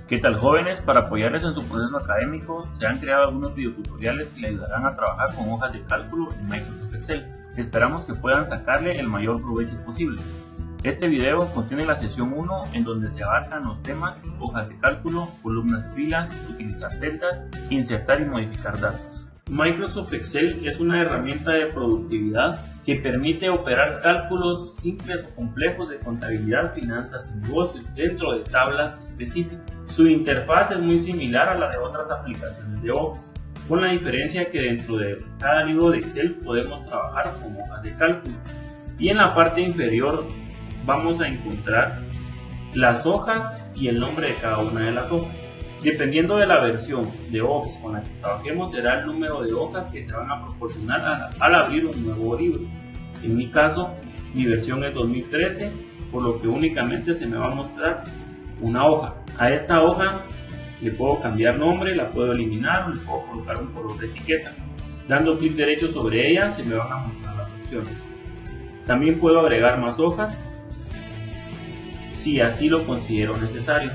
¿Qué tal, jóvenes? Para apoyarles en su proceso académico, se han creado algunos videotutoriales que les ayudarán a trabajar con hojas de cálculo en Microsoft Excel. Esperamos que puedan sacarle el mayor provecho posible. Este video contiene la sesión 1 en donde se abarcan los temas hojas de cálculo, columnas de filas, utilizar celdas, insertar y modificar datos. Microsoft Excel es una herramienta de productividad que permite operar cálculos simples o complejos de contabilidad, finanzas y negocios dentro de tablas específicas. Su interfaz es muy similar a la de otras aplicaciones de Office, con la diferencia que dentro de cada libro de Excel podemos trabajar con hojas de cálculo. Y en la parte inferior vamos a encontrar las hojas y el nombre de cada una de las hojas. Dependiendo de la versión de Office con la que trabajemos, será el número de hojas que se van a proporcionar al abrir un nuevo libro. En mi caso, mi versión es 2013, por lo que únicamente se me va a mostrar una hoja. A esta hoja le puedo cambiar nombre, la puedo eliminar o le puedo colocar un color de etiqueta. Dando clic derecho sobre ella se me van a mostrar las opciones. También puedo agregar más hojas si así lo considero necesario.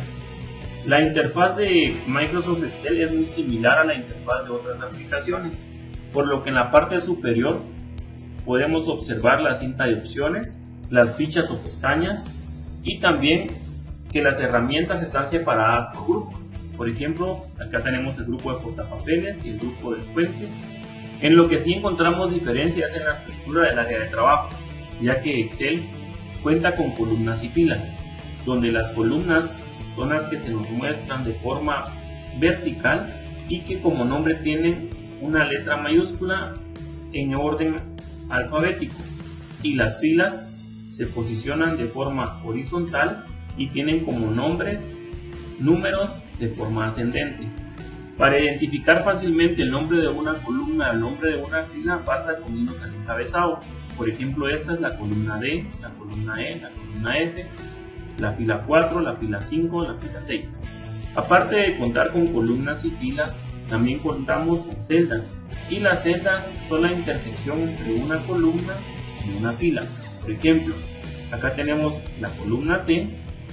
La interfaz de Microsoft Excel es muy similar a la interfaz de otras aplicaciones, por lo que en la parte superior podemos observar la cinta de opciones, las fichas o pestañas y también que las herramientas están separadas por grupos. Por ejemplo, acá tenemos el grupo de portapapeles y el grupo de fuentes. En lo que sí encontramos diferencias en la estructura del área de trabajo, ya que Excel cuenta con columnas y filas, donde las columnas son las que se nos muestran de forma vertical y que como nombre tienen una letra mayúscula en orden alfabético, y las filas se posicionan de forma horizontal y tienen como nombres números de forma ascendente. Para identificar fácilmente el nombre de una columna o el nombre de una fila, basta con irnos al encabezado. Por ejemplo, esta es la columna D, la columna E, la columna F, la fila 4, la fila 5, la fila 6. Aparte de contar con columnas y filas, también contamos con celdas, y las celdas son la intersección entre una columna y una fila. Por ejemplo, acá tenemos la columna C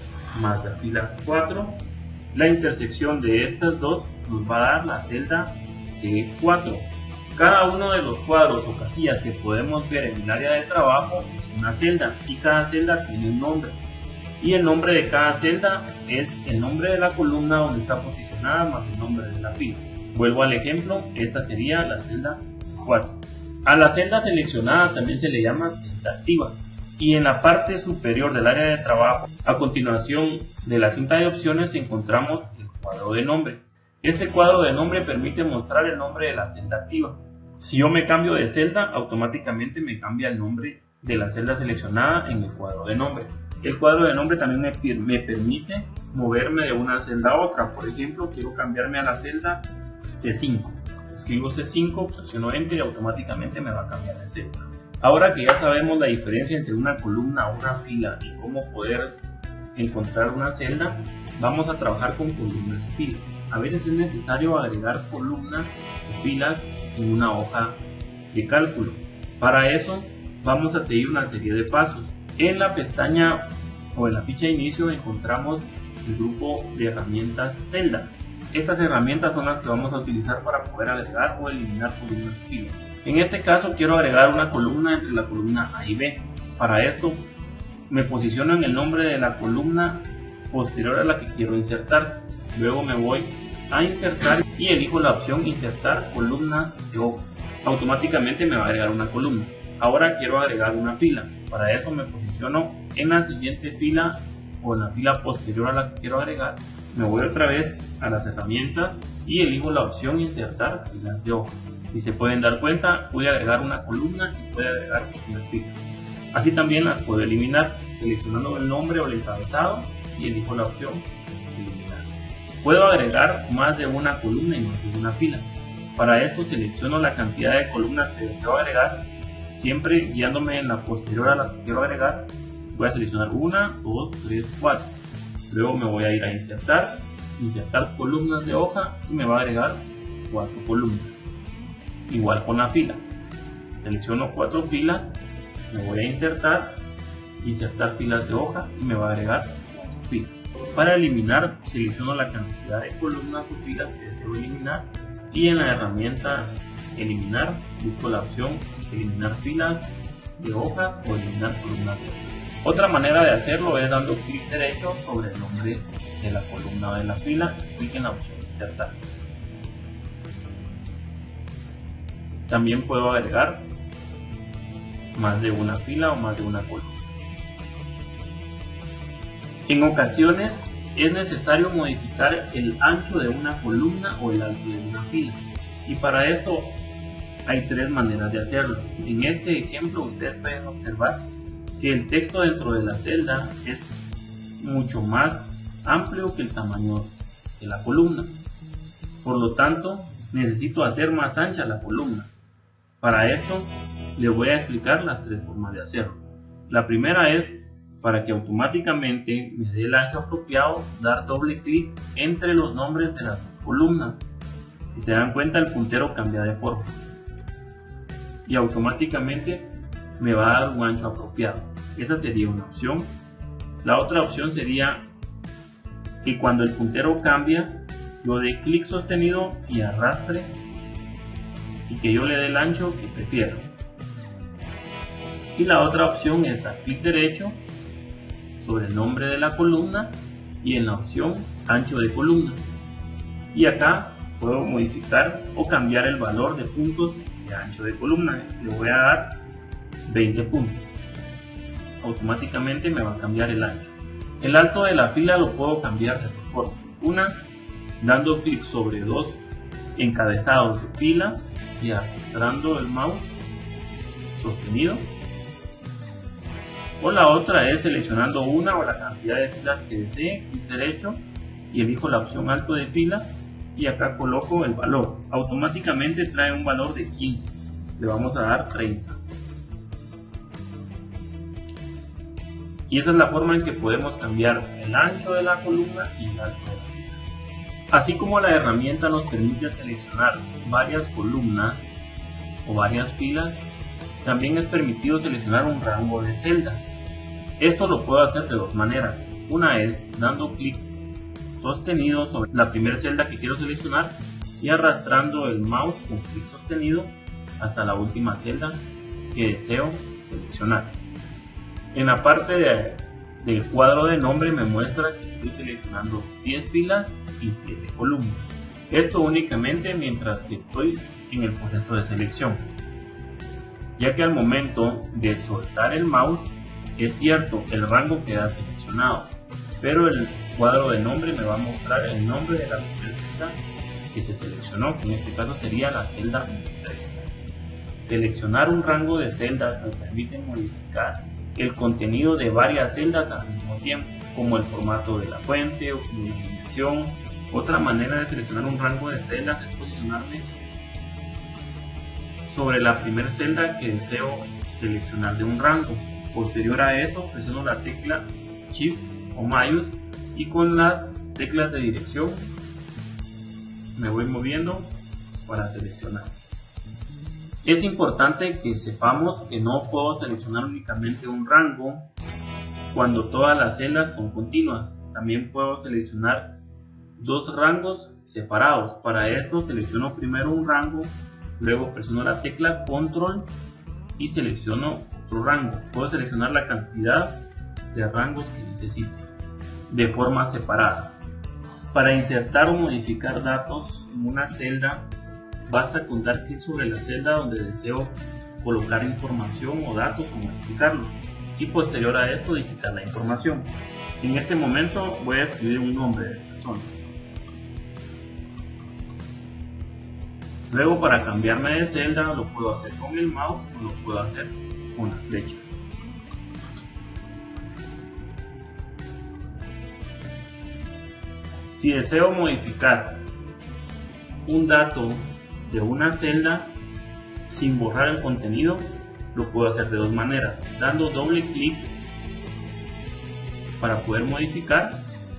más la fila 4, la intersección de estas dos nos va a dar la celda C4. Cada uno de los cuadros o casillas que podemos ver en el área de trabajo es una celda, y cada celda tiene un nombre. Y el nombre de cada celda es el nombre de la columna donde está posicionada más el nombre de la fila. Vuelvo al ejemplo, esta sería la celda 4. A la celda seleccionada también se le llama celda activa. Y en la parte superior del área de trabajo, a continuación de la cinta de opciones, encontramos el cuadro de nombre. Este cuadro de nombre permite mostrar el nombre de la celda activa. Si yo me cambio de celda, automáticamente me cambia el nombre de la celda seleccionada en el cuadro de nombre. El cuadro de nombre también me permite moverme de una celda a otra. Por ejemplo, quiero cambiarme a la celda C5. Escribo C5, presiono Enter y automáticamente me va a cambiar de celda. Ahora que ya sabemos la diferencia entre una columna o una fila y cómo poder encontrar una celda, vamos a trabajar con columnas y filas. A veces es necesario agregar columnas o filas en una hoja de cálculo. Para eso vamos a seguir una serie de pasos. En la pestaña o en la ficha de inicio encontramos el grupo de herramientas celdas. Estas herramientas son las que vamos a utilizar para poder agregar o eliminar columnas y filas. En este caso quiero agregar una columna entre la columna A y B. Para esto me posiciono en el nombre de la columna posterior a la que quiero insertar. Luego me voy a insertar y elijo la opción insertar columna de hoja. Automáticamente me va a agregar una columna. Ahora quiero agregar una fila. Para eso me posiciono en la siguiente fila o en la fila posterior a la que quiero agregar. Me voy otra vez a las herramientas y elijo la opción insertar filas de hoja. Si se pueden dar cuenta, pude agregar una columna y pude agregar una fila. Así también las puedo eliminar seleccionando el nombre o el encabezado y elijo la opción eliminar. Puedo agregar más de una columna y más de una fila. Para esto selecciono la cantidad de columnas que deseo agregar, siempre guiándome en la posterior a las que quiero agregar. Voy a seleccionar 1, 2, 3, 4. Luego me voy a ir a insertar columnas de hoja y me va a agregar 4 columnas. Igual con la fila. Selecciono 4 filas, me voy a insertar filas de hoja y me va a agregar 4 filas. Para eliminar, selecciono la cantidad de columnas o filas que deseo eliminar y en la herramienta eliminar busco la opción eliminar filas de hojas o eliminar columnas de hojas. Otra manera de hacerlo es dando clic derecho sobre el nombre de la columna o de la fila y clic en la opción insertar. También puedo agregar más de una fila o más de una columna. En ocasiones es necesario modificar el ancho de una columna o el alto de una fila, y para esto hay tres maneras de hacerlo. En este ejemplo ustedes pueden observar que el texto dentro de la celda es mucho más amplio que el tamaño de la columna, por lo tanto necesito hacer más ancha la columna. Para esto les voy a explicar las tres formas de hacerlo. La primera es, para que automáticamente me dé el ancho apropiado, dar doble clic entre los nombres de las columnas. Si se dan cuenta, el puntero cambia de forma y automáticamente me va a dar un ancho apropiado. Esa sería una opción. La otra opción sería que cuando el puntero cambia, yo dé clic sostenido y arrastre y que yo le dé el ancho que prefiera. Y la otra opción es dar clic derecho sobre el nombre de la columna y en la opción ancho de columna, y acá puedo modificar o cambiar el valor de puntos de ancho de columna. Le voy a dar 20 puntos, automáticamente me va a cambiar el ancho. El alto de la fila lo puedo cambiar de dos formas: una, dando clic sobre dos encabezados de fila y arrastrando el mouse sostenido, o la otra es seleccionando una o la cantidad de filas que desee, clic derecho y elijo la opción alto de fila y acá coloco el valor. Automáticamente trae un valor de 15, le vamos a dar 30. Y esa es la forma en que podemos cambiar el ancho de la columna y el alto de la fila. Así como la herramienta nos permite seleccionar varias columnas o varias filas, también es permitido seleccionar un rango de celdas. Esto lo puedo hacer de dos maneras. Una es dando clic sostenido sobre la primera celda que quiero seleccionar y arrastrando el mouse con clic sostenido hasta la última celda que deseo seleccionar. En la parte del cuadro de nombre me muestra que estoy seleccionando 10 filas y 7 columnas. Esto únicamente mientras que estoy en el proceso de selección, ya que al momento de soltar el mouse, es cierto, el rango queda seleccionado, pero el cuadro de nombre me va a mostrar el nombre de la primera celda que se seleccionó, que en este caso sería la celda 3. Seleccionar un rango de celdas nos permite modificar el contenido de varias celdas al mismo tiempo, como el formato de la fuente o la iluminación. Otra manera de seleccionar un rango de celdas es posicionarme sobre la primera celda que deseo seleccionar de un rango. Posterior a eso, presiono la tecla Shift o Mayús y con las teclas de dirección me voy moviendo para seleccionar. Es importante que sepamos que no puedo seleccionar únicamente un rango cuando todas las celdas son continuas. También puedo seleccionar dos rangos separados. Para esto selecciono primero un rango, luego presiono la tecla Control y selecciono otro rango. Puedo seleccionar la cantidad de rangos que necesite de forma separada. Para insertar o modificar datos en una celda, basta con dar clic sobre la celda donde deseo colocar información o datos o modificarlos, y posterior a esto digitar la información. En este momento voy a escribir un nombre de persona. Luego, para cambiarme de celda, lo puedo hacer con el mouse o lo puedo hacer con la flecha. Si deseo modificar un dato de una celda sin borrar el contenido, lo puedo hacer de dos maneras: dando doble clic para poder modificar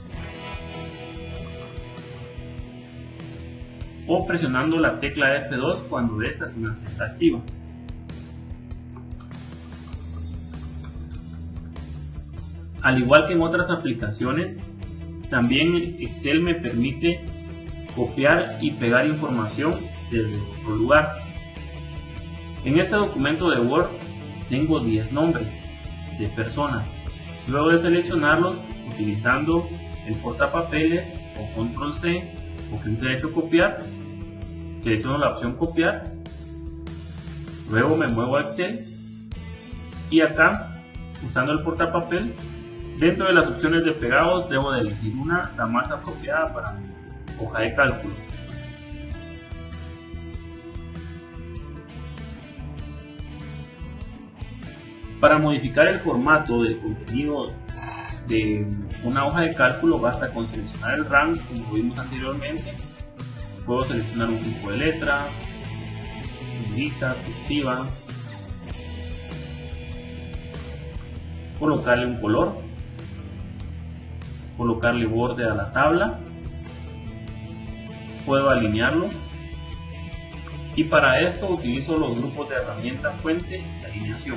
o presionando la tecla F2 cuando esta es una celda activa. Al igual que en otras aplicaciones, También Excel me permite copiar y pegar información desde otro lugar. En este documento de Word tengo 10 nombres de personas. Luego de seleccionarlos, utilizando el portapapeles o control C o clic derecho copiar, selecciono la opción copiar. Luego me muevo a Excel y acá, usando el portapapel, dentro de las opciones de pegados debo de elegir una, la más apropiada para mi hoja de cálculo. Para modificar el formato del contenido de una hoja de cálculo basta con seleccionar el rango, como vimos anteriormente. Puedo seleccionar un tipo de letra, negrita, cursiva, colocarle un color, colocarle borde a la tabla, puedo alinearlo, y para esto utilizo los grupos de herramienta fuente y alineación.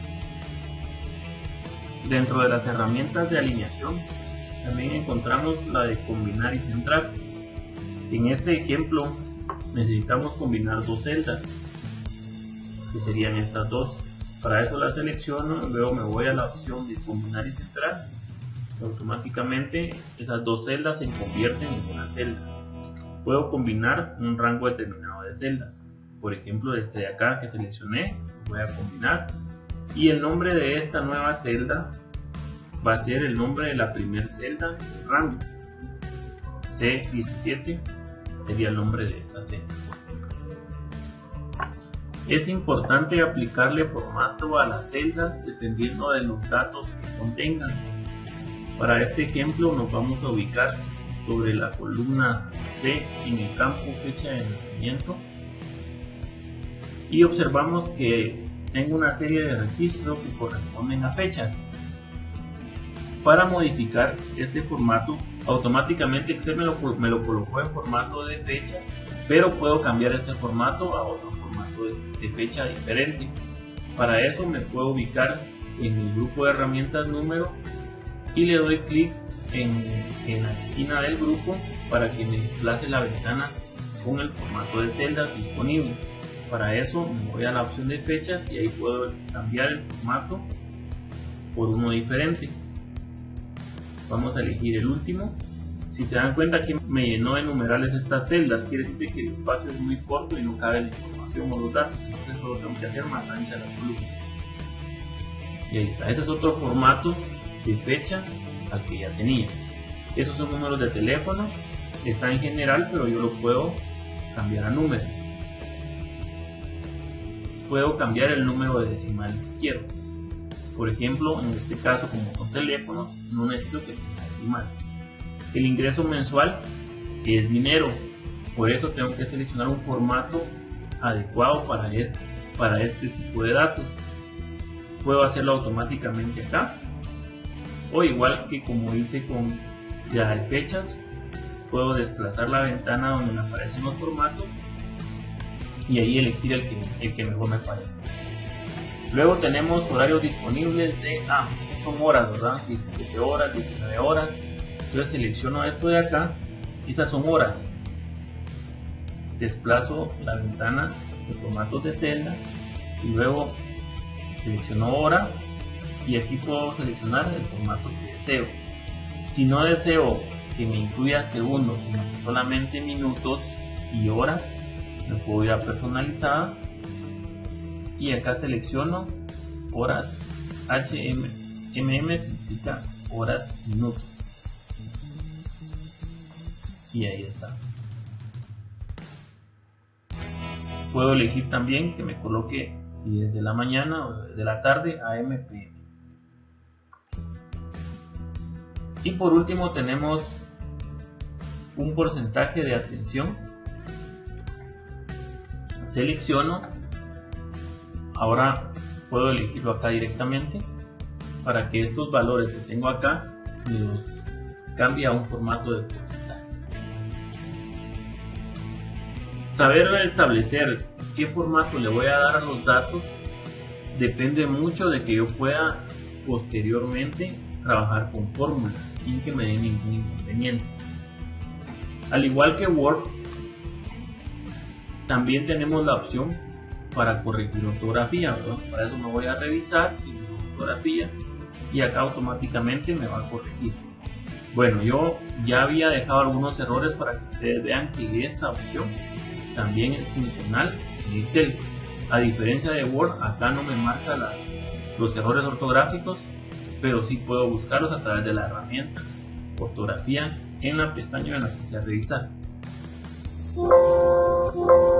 Dentro de las herramientas de alineación también encontramos la de combinar y centrar. En este ejemplo necesitamos combinar dos celdas, que serían estas dos. Para eso la selecciono, luego me voy a la opción de combinar y centrar. Automáticamente esas dos celdas se convierten en una celda. Puedo combinar un rango determinado de celdas. Por ejemplo, desde acá que seleccioné, voy a combinar. Y el nombre de esta nueva celda va a ser el nombre de la primera celda del rango. C17 sería el nombre de esta celda. Es importante aplicarle formato a las celdas dependiendo de los datos que contengan. Para este ejemplo nos vamos a ubicar sobre la columna C en el campo fecha de nacimiento y observamos que tengo una serie de registros que corresponden a fechas. Para modificar este formato, automáticamente Excel me lo colocó en formato de fecha, pero puedo cambiar este formato a otro formato de fecha diferente. Para eso me puedo ubicar en el grupo de herramientas número y le doy clic en la esquina del grupo para que me desplace la ventana con el formato de celdas disponible. Para eso me voy a la opción de fechas y ahí puedo cambiar el formato por uno diferente. Vamos a elegir el último. Si se dan cuenta que me llenó de numerales estas celdas, quiere decir que el espacio es muy corto y no cabe la información o los datos, entonces solo tengo que hacer más ancha la columna. Y ahí está, este es otro formato de fecha al que ya tenía. Esos son números de teléfono, está en general, pero yo lo puedo cambiar a números. Puedo cambiar el número de decimales si quiero. Por ejemplo, en este caso, como son teléfonos, no necesito que tenga decimal. El ingreso mensual es dinero, por eso tengo que seleccionar un formato adecuado para este tipo de datos. Puedo hacerlo automáticamente acá, o igual que como hice con ya de fechas, puedo desplazar la ventana donde me aparecen los formatos y ahí elegir el que mejor me parece. Luego tenemos horarios disponibles de son horas, ¿verdad? 17 horas, 19 horas. Entonces selecciono esto de acá, estas son horas. Desplazo la ventana de formatos de celda y luego selecciono hora y aquí puedo seleccionar el formato que deseo. Si no deseo que me incluya segundos, sino solamente minutos y horas, me puedo ir a personalizada y acá selecciono horas. HMM significa horas minutos y ahí está. Puedo elegir también que me coloque si es de la mañana o de la tarde, AM, PM. Y por último tenemos un porcentaje de atención. Selecciono, ahora puedo elegirlo acá directamente para que estos valores que tengo acá me los cambie a un formato de porcentaje. Saber establecer qué formato le voy a dar a los datos depende mucho de que yo pueda posteriormente trabajar con fórmulas. sin que me dé ningún inconveniente. Al igual que Word, también tenemos la opción para corregir ortografía, ¿verdad? Para eso me voy a revisar ortografía y acá automáticamente me va a corregir. Bueno, yo ya había dejado algunos errores para que ustedes vean que esta opción también es funcional en Excel. A diferencia de Word, acá no me marca los errores ortográficos, pero sí puedo buscarlos a través de la herramienta ortografía en la pestaña en la que se revisar.